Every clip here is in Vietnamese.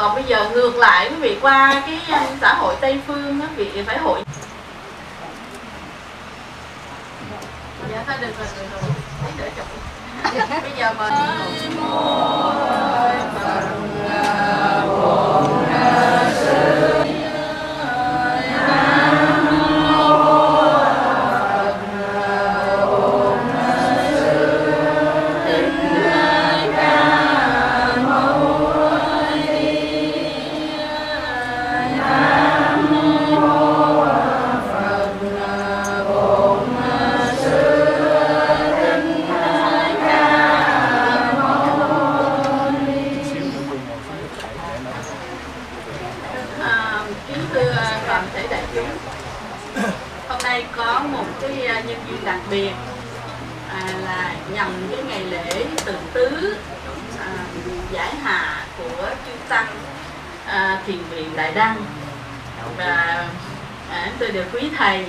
Còn bây giờ ngược lại quý vị qua cái xã hội Tây phương á, quý vị phải hội. Dạ thôi được rồi, lấy đỡ chụp. Bây giờ mời có một cái nhân duyên đặc biệt là nhằm cái ngày lễ Từ Tứ giải hạ của chư tăng thiền viện Đại Đăng, và tôi được quý thầy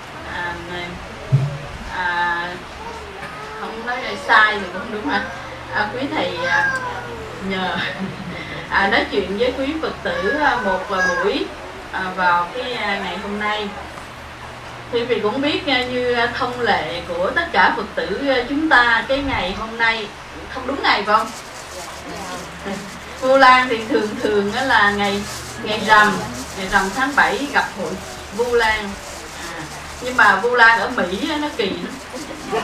không nói sai thì cũng đúng hả, quý thầy nhờ nói chuyện với quý Phật tử một buổi vào cái ngày hôm nay. Thì vì cũng biết như thông lệ của tất cả Phật tử chúng ta, cái ngày hôm nay không đúng ngày phải không? Vu Lan thì thường là ngày rằm tháng 7 gặp hội Vu Lan. Nhưng mà Vu Lan ở Mỹ nó kỳ lắm.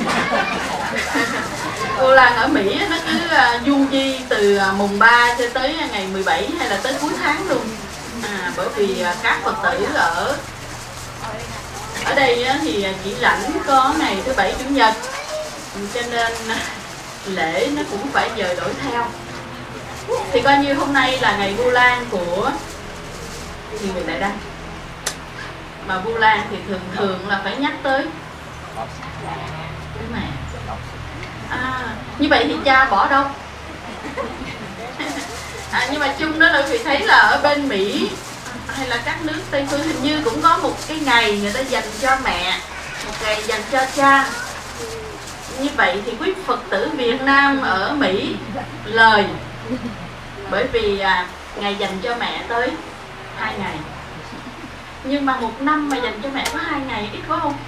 Vu Lan ở Mỹ nó cứ du di từ mùng 3 cho tới ngày 17 hay là tới cuối tháng luôn. Bởi vì các Phật tử ở đây thì chỉ rảnh có ngày thứ Bảy Chủ nhật, cho nên lễ nó cũng phải dời đổi theo. Thì coi như hôm nay là ngày Vu Lan của thiền viện Đại Đăng. Mà Vu Lan thì thường là phải nhắc tới mẹ. Như vậy thì cha bỏ đâu? Nhưng mà chung đó là quý vị thấy là ở bên Mỹ hay là các nước Tây phương hình như cũng có một cái ngày người ta dành cho mẹ, một ngày dành cho cha. Như vậy thì quý Phật tử Việt Nam ở Mỹ lời, bởi vì ngày dành cho mẹ tới 2 ngày. Nhưng mà một năm mà dành cho mẹ có 2 ngày ít quá không?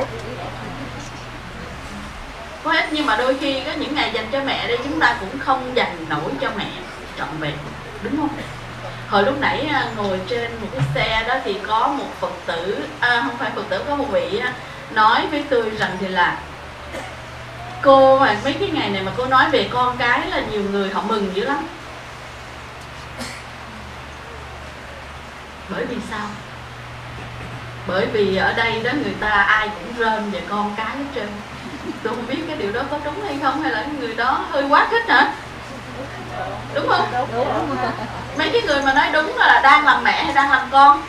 Có ít, nhưng mà đôi khi có những ngày dành cho mẹ đây chúng ta cũng không dành nổi cho mẹ trọn vẹn, đúng không? Hồi lúc nãy ngồi trên một cái xe đó thì có một Phật tử, không phải Phật tử, có một vị nói với tôi rằng thì là cô mà mấy cái ngày này mà cô nói về con cái là nhiều người họ mừng dữ lắm. Bởi vì sao? Bởi vì ở đây đó người ta ai cũng rên về con cái hết trơn. Tôi không biết cái điều đó có đúng hay không, hay là cái người đó hơi quá khích hả? Đúng không? Đúng. Mấy cái người mà nói đúng là đang làm mẹ hay đang làm con?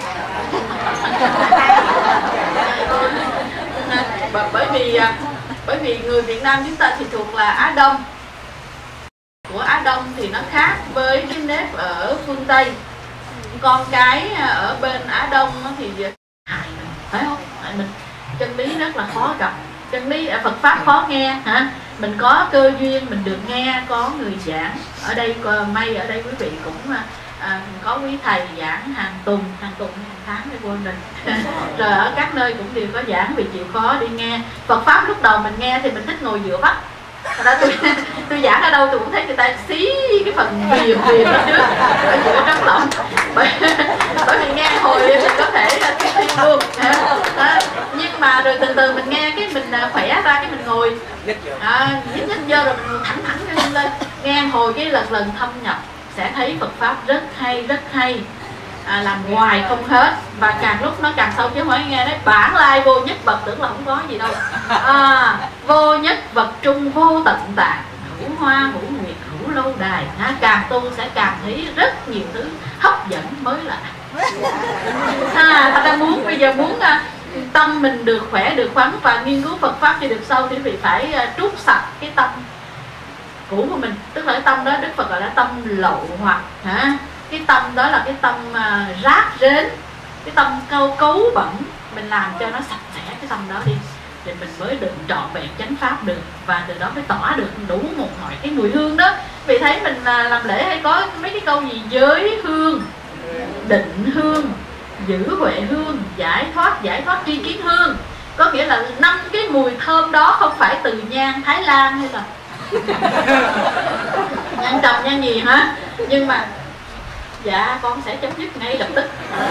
Bởi vì người Việt Nam chúng ta thì thuộc là Á Đông. Của Á Đông thì nó khác với cái nếp ở phương Tây. Con cái ở bên Á Đông thì hại mình, phải không? Hại mình. Chân lý rất là khó gặp. Chân lý Phật Pháp khó nghe hả? Mình có cơ duyên mình được nghe có người giảng. Ở đây may ở đây quý vị cũng có quý thầy giảng hàng tuần hàng tháng để quên rồi. Rồi ở các nơi cũng đều có giảng, vì chịu khó đi nghe Phật Pháp. Lúc đầu mình nghe thì mình thích ngồi giữa vách. Đó, tôi giảng ở đâu tôi cũng thấy người ta xí cái phần viền ở trước ở giữa trống lỏng, bởi vì nghe hồi mình có thể thi luôn. Nhưng mà rồi từ từ mình nghe cái mình khỏe ra, cái mình ngồi nhích vô rồi mình thẳng lên nghe hồi cái lần thâm nhập sẽ thấy Phật Pháp rất hay, làm hoài không hết, và càng lúc nó càng sâu, chứ không phải nghe đấy bản lai vô nhất vật, tưởng là không có gì đâu. Vô nhất vật trung vô tận tạng, hữu hoa hữu nguyệt hữu lâu đài. Càng tu sẽ càng thấy rất nhiều thứ hấp dẫn mới lạ. Ta bây giờ muốn tâm mình được khỏe, được khoắn và nghiên cứu Phật Pháp cho được sâu thì quý vị phải trút sạch cái tâm cũ của mình. Tức là cái tâm đó Đức Phật gọi là tâm lậu hoặc cái tâm đó là cái tâm rác rến, cái tâm cấu bẩn. Mình làm cho nó sạch sẽ cái tâm đó đi, thì mình mới được trọn vẹn chánh pháp được, và từ đó mới tỏa được đủ một mọi cái mùi hương đó. Vì thấy mình làm lễ hay có mấy cái câu gì giới hương, định hương, giữ huệ hương, giải thoát tri kiến hương. Có nghĩa là 5 cái mùi thơm đó không phải từ nhang Thái Lan hay là nhang trầm nhang gì hả, nhưng mà dạ con sẽ chấm dứt ngay lập tức.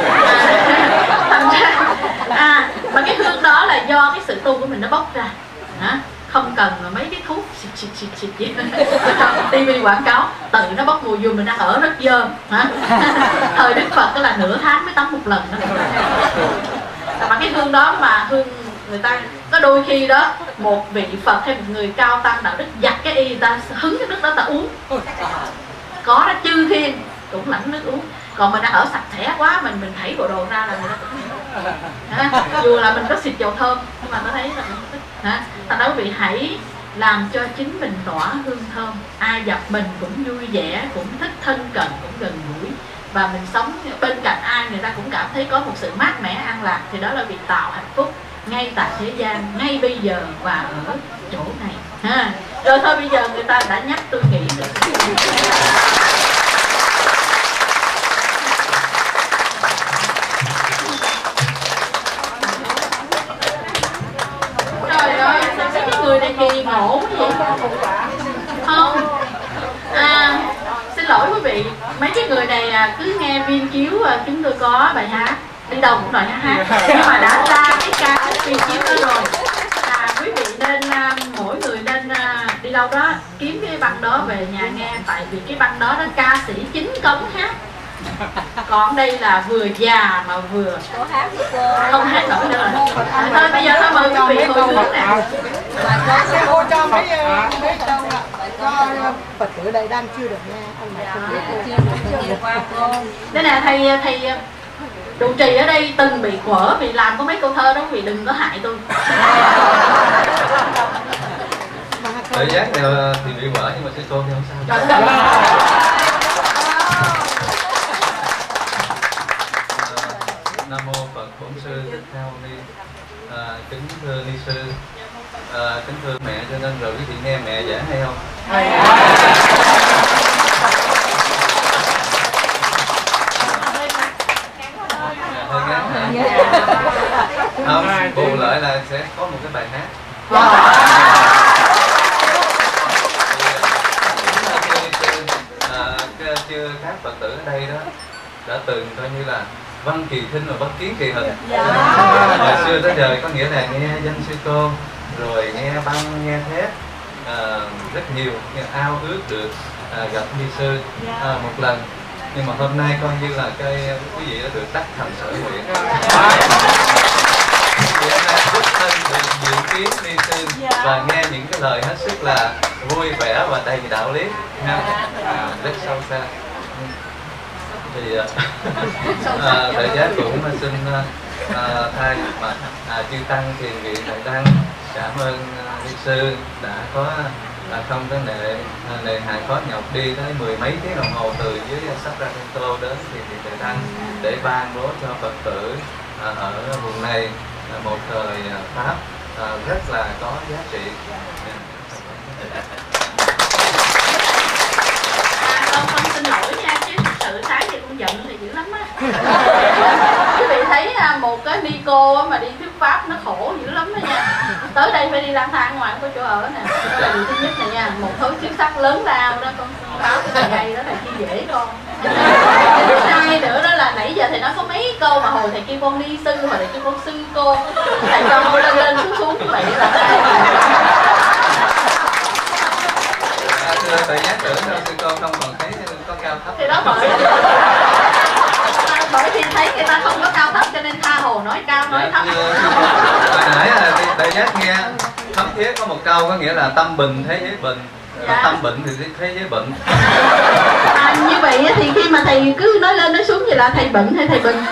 Mà cái hương đó là do cái sự tu của mình nó bốc ra, không cần mấy cái thuốc xịt gì TV quảng cáo, tự nó bốc mùi dù mình đang ở rất dơ. Thời Đức Phật là nửa tháng mới tắm một lần đó. Mà cái hương đó mà hương người ta có đôi khi đó một vị Phật hay một người cao tăng đạo đức giặt cái y, người ta hứng cái nước đó ta uống, có đó chư thiên cũng lãnh nước uống. Còn mình đang ở sạch sẽ quá, mình thảy bộ đồ ra là người ta cũng dù là mình có xịt dầu thơm nhưng mà nó thấy là mình thích. Thành ra quý vị hãy làm cho chính mình tỏa hương thơm, ai gặp mình cũng vui vẻ, cũng thích thân cận, cũng gần gũi, và mình sống bên cạnh ai người ta cũng cảm thấy có một sự mát mẻ an lạc, thì đó là việc tạo hạnh phúc ngay tại thế gian, ngay bây giờ và ở chỗ này. Rồi thôi bây giờ người ta đã nhắc tôi nghĩ trời ơi, sao mấy cái người này kỳ ngộ quá vậy không? Xin lỗi quý vị, mấy cái người này cứ nghe Viên Chiếu chúng tôi có bài hát đi đâu cũng đòi hát, nhưng mà đã ra cái ca Viên Chiếu đó rồi, quý vị nên mỗi người nên đi đâu đó kiếm cái băng đó về nhà nghe, tại vì cái băng đó ca sĩ chính cống hát, còn đây là vừa già mà vừa không hát nổi nữa rồi. Thôi bây giờ thôi mời quý vị hồi hướng nè. Sẽ hô cho mấy câu cho Phật tử đây đang chưa được nghe, ông này không biết qua cô. Đây nè thầy trụ trì ở đây từng bị quở vì làm có mấy câu thơ đó, vì đừng có hại tôi. Tự giác thì bị quở nhưng mà sư cô thì không sao. Nam mô Phật Bổn Sư Thích Ca Mâu Ni. Kính thưa ni sư, kính thưa mẹ, cho nên rồi quý vị nghe mẹ giảng hay không? Hơi ngắn hả? Không, bù lại là sẽ có một cái bài hát. Chưa các Phật tử ở đây đó đã từng coi như là văn kỳ thinh và bất kiến kỳ hình. Hồi xưa tới giờ có nghĩa là nghe danh sư cô, rồi nghe băng, nghe thép, rất nhiều, ao ước được gặp ni sư một lần. Nhưng mà hôm nay coi như là cái quý vị đã được đắc thành sở nguyện. Quý vị hôm nay xuất thân được dự kiến ni sư và nghe những cái lời hết sức là vui vẻ và đầy đạo lý, rất sâu xa. Thì đại giác cũng xin thay mặt chư tăng thiền viện đại tăng cảm ơn ni sư đã có không có nề hà khó nhọc đi tới 10 mấy tiếng đồng hồ từ dưới Sacramento đến thiền viện đại tăng để ban bố cho Phật tử ở vùng này một thời pháp rất là có giá trị. Con xin lỗi nha, chứ thật sự sáng thì con giận thì dữ lắm á. Quý vị thấy một cái ni cô mà đi thuyết pháp nó khổ dữ lắm đó nha. Tới đây phải đi lang thang ngoài không có chỗ ở nè. Đó là điều thứ nhất này nha, một thối xíu sắc lớn lao đó, con báo cái thầy gây đó là chi dễ con. Thứ hai nữa đó là nãy giờ thầy nói có mấy câu mà hồi thầy kêu con ni sư, hồi thầy kêu con sư cô, thầy cho hôi lên lên xuống như vậy là thưa thầy nhắc tưởng đâu sư cô không còn thấy có cao thấp. thì đó bởi vì thấy người ta không có cao thấp cho nên tha hồ nói cao nói thấp. Hồi nãy thầy nhắc nghe thấm thiết có một câu có nghĩa là tâm bình thế giới bình. Tâm bệnh thì thế giới bệnh. Như vậy thì khi mà thầy cứ nói lên nói xuống vậy là thầy bệnh hay thầy bình?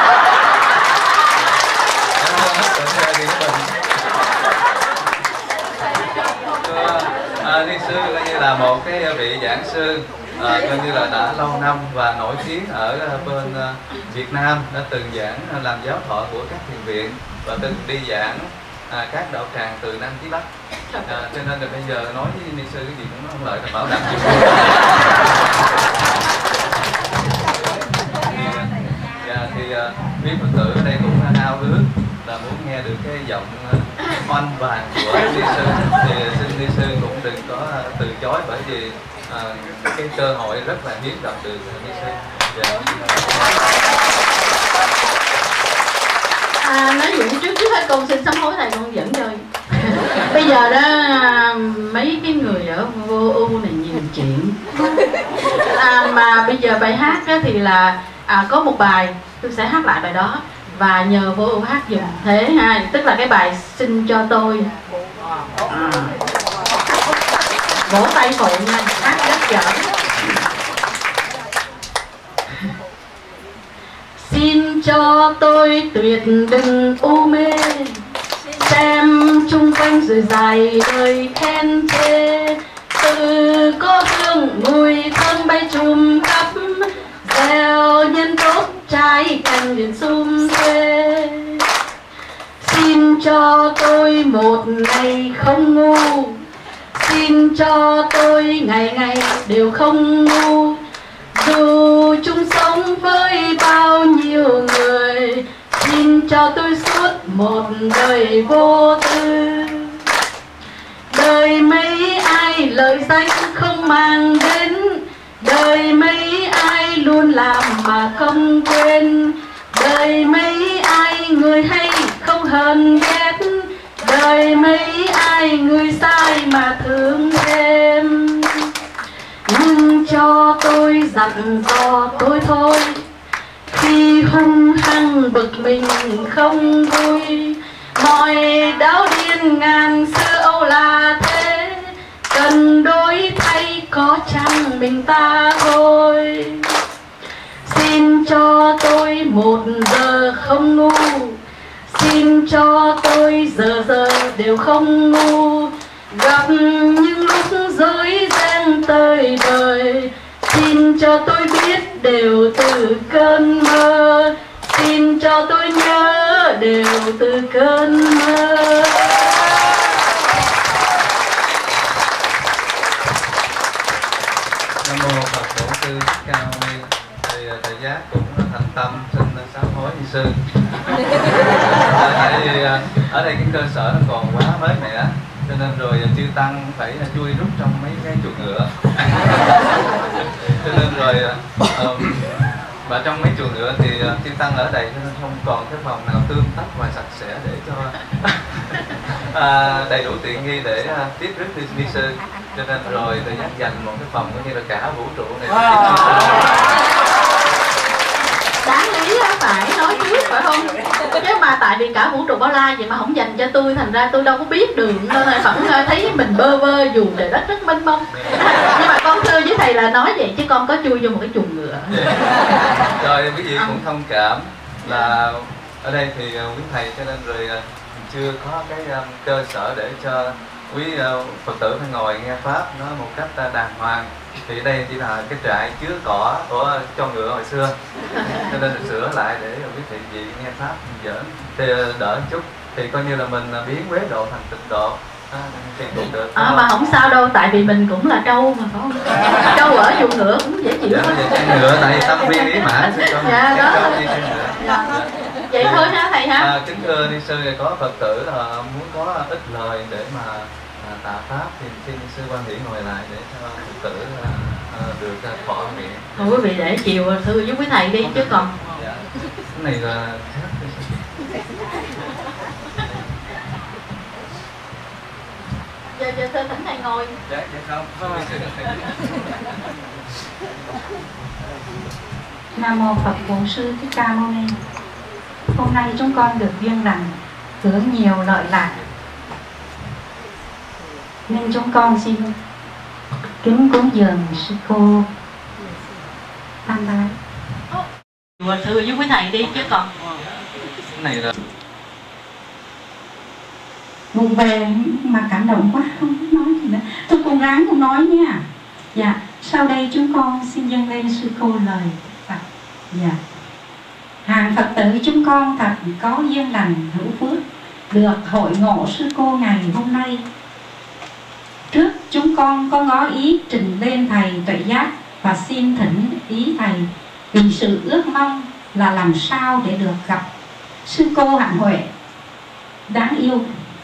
Ni sư coi như là một cái vị giảng sư coi như là đã lâu năm và nổi tiếng ở bên Việt Nam, đã từng giảng làm giáo thọ của các thiền viện và từng đi giảng các đạo tràng từ Nam chí Bắc. Cho nên là bây giờ nói với ni sư cái gì cũng không lợi, là bảo đảm thì quý Phật tử ở đây cũng ao ước là muốn nghe được cái giọng oanh vàng của ni sư, thì xin ni sư cũng đừng có từ chối, bởi vì cái cơ hội rất là hiếm gặp được ni sư. Nói chuyện trước hết con xin sám hối thầy, con dẫn chơi. Bây giờ đó mấy cái người ở Vô Ưu này nhiều chuyện. Mà bây giờ bài hát đó thì là có một bài tôi sẽ hát lại bài đó và nhờ Vô Ưu hát dùm thế ha, tức là cái bài Xin Cho Tôi. Vỗ tay phụ nha, hát rất giỏi. Xin cho tôi tuyệt đừng u mê, xem chung quanh rồi dài đời khen chê. Từ có hương mùi thơm bay trùm khắp, gieo nhân tốt trái cành liền sum xuê. Xin cho tôi một ngày không ngu, xin cho tôi ngày ngày đều không ngu. Dù chung sống với bao nhiêu người, xin cho tôi suốt một đời vô tư. Đời mấy ai lời danh không mang đến, đời mấy ai luôn làm mà không quên. Đời mấy ai người hay không hờn ghét, đời mấy ai người sai mà thương thêm. Nhưng cho tôi dặn dò tôi thôi, khi hung hăng bực mình không vui. Mọi đáo điên ngàn xưa Âu là thế, cần đổi thay có chăng mình ta thôi. Xin cho tôi một giờ không ngu, xin cho tôi giờ giờ đều không ngu. Gặp những lúc dối ren tơi bời, xin cho tôi biết đều từ cơn mơ. Xin cho tôi nhớ đều từ cơn mơ. Nam mô Phật Bổn Sư Thích Ca Mâu Ni. Thầy Giác cũng thành tâm xin sám hối ni sư. Tại vì ở đây cái cơ sở nó còn quá mới mẻ, cho nên rồi chư tăng phải chui rút trong mấy cái chuồng ngựa. Cho nên rồi và trong mấy chuồng ngựa thì chư tăng ở đây cho nên không còn cái phòng nào tươm tất và sạch sẽ để cho đầy đủ tiện nghi để tiếp rước ni sư. Cho nên rồi thầy Giác dành một cái phòng cũng như là cả vũ trụ này. Đáng lý phải nói trước phải không? Chứ mà tại vì cả vũ trụ bao la vậy mà không dành cho tôi, thành ra tôi đâu có biết đường, nên là vẫn thấy mình bơ vơ dù trời đất rất mênh mông. Nhưng mà con thưa với thầy là nói vậy chứ con có chui vô một cái chuồng ngựa. Rồi quý vị cũng thông cảm là ở đây thì quý thầy cho nên rồi chưa có cái cơ sở để cho quý Phật tử phải ngồi nghe pháp nó một cách đàng hoàng. Thì đây chỉ là cái trại chứa cỏ của cho ngựa hồi xưa, cho nên được sửa lại để quý vị gì nghe pháp giỡn thì đỡ chút, thì coi như là mình biến quế độ thành tịnh độ thì cũng được. Mà không sao đâu, tại vì mình cũng là trâu mà phải không? Trâu ở chuồng ngựa cũng dễ chịu. Trên ngựa tại tâm viên ý mã chứ không. Dạ đó. Vậy thôi ha thầy ha. Kính thưa ni sư, có Phật tử muốn có ít lời để mà tạ pháp thì xin sư Quan Hỷ ngồi lại để cho Phật tử được thọ miệng. Thôi quý vị để chiều thưa với quý thầy đi chứ còn. Dạ. Cái này là giờ thưa thỉnh thầy ngồi. dạ không. Nam mô Phật Bổn Sư Thích Ca Mâu Ni. Hôm nay chúng con được duyên lành hưởng nhiều lợi lạc, nên chúng con xin kính cúng dường sư cô Tam Bái. Thưa với quý thầy đi chứ còn. Cái này là Vùng về mà cảm động quá, không biết nói gì nữa. Tôi cố gắng không nói nha. Dạ, sau đây chúng con xin dâng lên sư cô lời Phật. Dạ. Hàng Phật tử chúng con thật có duyên lành hữu phước, được hội ngộ sư cô ngày hôm nay. Trước chúng con có ngỏ ý trình lên thầy Tuệ Giác và xin thỉnh ý thầy vì sự ước mong là làm sao để được gặp sư cô Hạnh Huệ đáng yêu.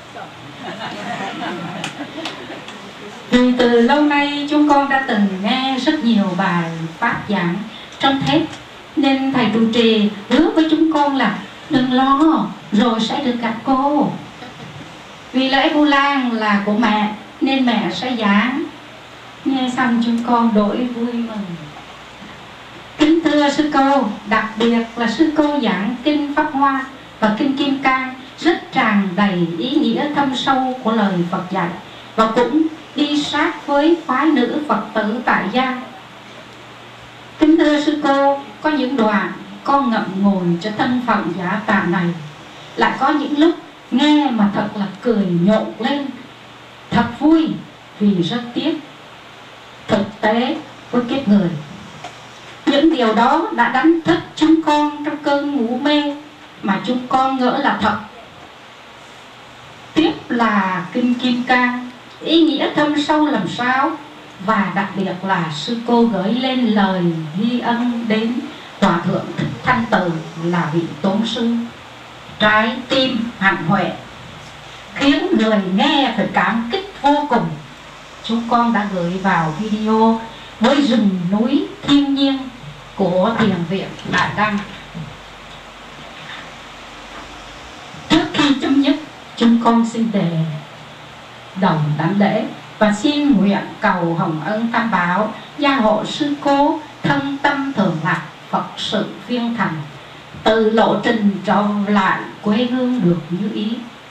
Vì từ lâu nay chúng con đã từng nghe rất nhiều bài pháp giảng trong thép, nên thầy trụ trì hứa với chúng con là đừng lo, rồi sẽ được gặp cô. Vì lễ Vu Lan là của mẹ nên mẹ sẽ giảng. Nghe xong chúng con đổi vui mừng. Kính thưa sư cô, đặc biệt là sư cô giảng kinh Pháp Hoa và kinh Kim Cang rất tràn đầy ý nghĩa thâm sâu của lời Phật dạy, và cũng đi sát với phái nữ Phật tử tại gia. Kính thưa sư cô, có những đoạn con ngậm ngùi cho thân phận giả tạm này, lại có những lúc nghe mà thật là cười nhộn lên, thật vui vì rất tiếc thực tế với kiếp người. Những điều đó đã đánh thức chúng con trong cơn ngủ mê mà chúng con ngỡ là thật. Tiếp là kinh Kim Cang, ý nghĩa thâm sâu làm sao, và đặc biệt là sư cô gửi lên lời ghi ân đến Hòa Thượng Thích Thanh Từ là vị tôn sư. Trái tim Hạnh Huệ khiến người nghe phải cảm kích vô cùng. Chúng con đã gửi vào video với rừng núi thiên nhiên của Thiền viện Đại Đăng. Trước khi chấm dứt, chúng con xin đề đồng đảnh lễ và xin nguyện cầu hồng ân Tam Bảo gia hộ sư cô thân tâm thường lạc, Phật sự viên thành, từ lộ trình trở lại quê hương được như ý.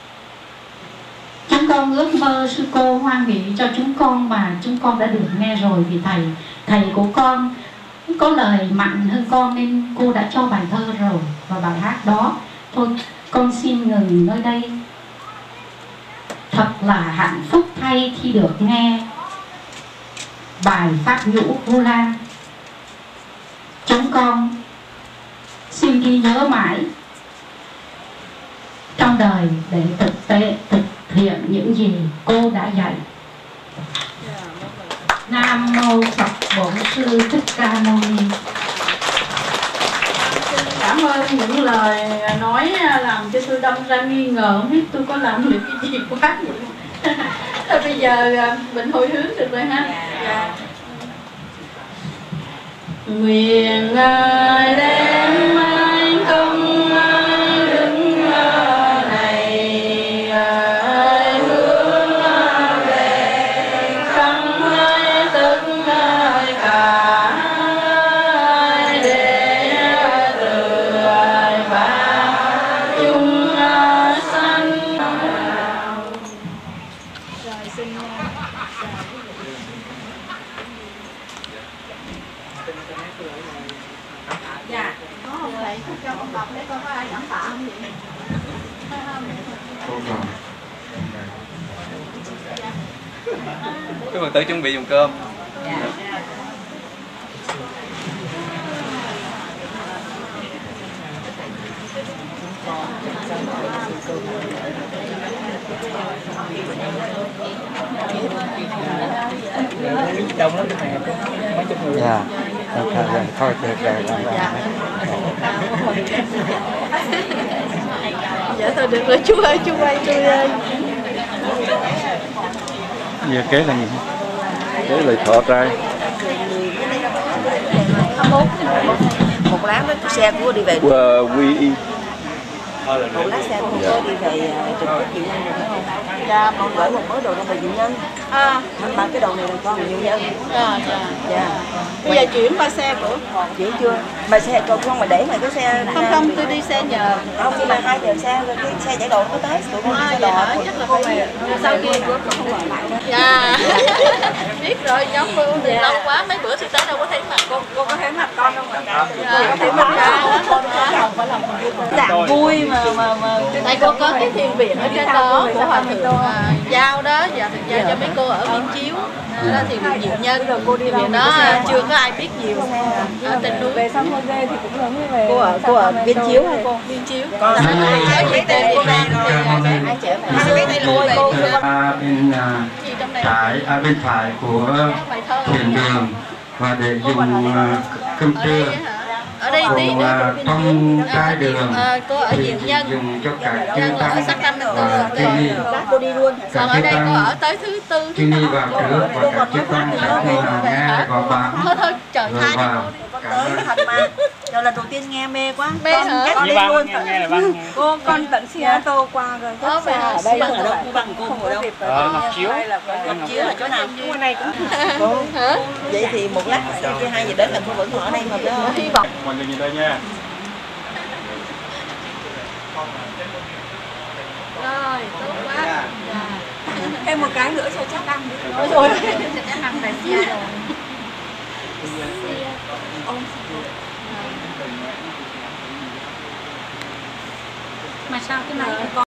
Chúng con ước mơ sư cô hoan hỷ cho chúng con mà chúng con đã được nghe rồi, vì thầy của con có lời mạnh hơn con nên cô đã cho bài thơ rồi và bài hát đó. Thôi con xin ngừng nơi đây. Thật là hạnh phúc thay khi được nghe bài pháp nhũ Vu Lan. Chúng con xin ghi nhớ mãi trong đời để thực hiện những gì cô đã dạy. Nam mô Phật Bổn Sư Thích Ca Mâu Ni. Cảm ơn những lời nói làm cho tôi đâm ra nghi ngờ không biết tôi có làm được cái gì quá vậy. Thôi bây giờ mình hồi hướng được rồi ha. Dạ. Nguyện đem anh công đứng này hướng về khắp tất cả để từ và chúng sanh. Rồi xin dạ có không thầy cho con đọc để con có ai cảm tạ không vậy? Các bạn tự chuẩn bị dùng cơm. Đông lắm cái này, mấy chục người. Dạ. Thôi được rồi. Dạ thôi được rồi chú ơi, chú quay tôi ơi. Giờ kế là gì? Kế lời thọ trai. 21 một láng với xe của đi về. Quy y. Một lát xe của tôi đi về trực tiếp Diệu Nhân được không? Dạ, con gửi một mớ đồ ra về Diệu Nhân. Ba cái đồ này là con Diệu Nhân. Dạ. Bây giờ chuyển qua xe của Chuyển chưa? Mà xe con không mà để mà cái xe. không tôi đi xe nhờ. Không, nhưng mà 2 giờ xe rồi cái xe chở đồ nó tới, tụi con đi xe đồ. Chắc là phải sau kia của không gọi lại. Dạ. Biết rồi, giống luôn thì lâu quá mấy bữa thì tới đâu có thấy mặt cô có thấy mặt con không ạ? Dạ, có thấy mặt con. Dạng vui Tại cô có cái thiền viện ở trên đó của hòa thượng Giao đó, và thực ra cho mấy cô ở Viên Chiếu đó thì được nhiều nhân, thì nó chưa có ai biết nhiều ở trên núi. Về San Jose thì cũng giống như về cô ở Viên Chiếu hả cô? Viên Chiếu. Còn nói với tên cô đang ai chở bên phải của thiền đường và để dùng cơm trưa. Ở đây tí trong trái đường cô ở Diệm Nhân, dùng cho cả chư Nhân là ở Sắc Lâm và chư ni. cô đi luôn. Còn ở đây cô ở tới thứ tư, Chư ni vào trước và cả chư tăng sau khi nghe gọi bạn thôi trời rồi hai vào. Tới thật mà. Giờ lần đầu tiên nghe mê quá. Mê hả? Con đi luôn. Cô con tận Seattle qua rồi. Ở về Ở đây ở đâu? Bằng cô ngồi đâu? Ngọc Chiếu. Ngọc Chiếu là chỗ nào? Ngoài này cũng Cô. Vậy thì một lát kia 2 giờ đến là cô vẫn còn ở đây mà phải không? hy vọng. Mọi người nhìn đây nha. Rồi, tốt quá. thêm một cái nữa cho chắc ăn đi. Rồi, chắc ăn phải chia rồi. Mà sao cái này